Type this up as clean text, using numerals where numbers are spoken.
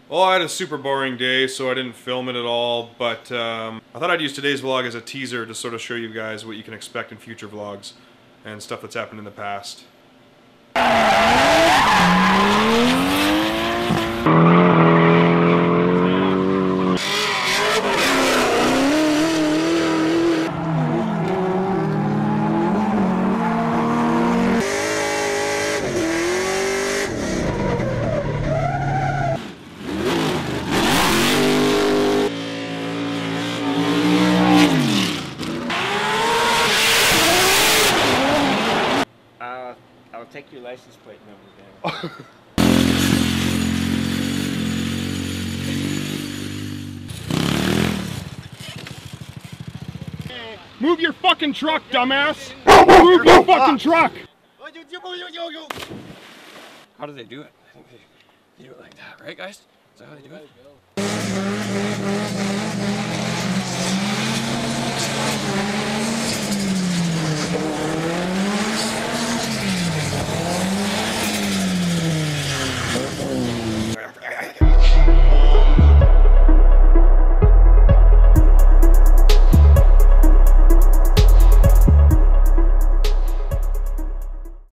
Well, I had a super boring day, so I didn't film it at all, but I thought I'd use today's vlog as a teaser to sort of show you guys what you can expect in future vlogs and stuff that's happened in the past. I'll take your license plate number down. Move your fucking truck, dumbass! Move your fucking truck! How do they do it? I think they do it like that, right guys? Is that how they do it?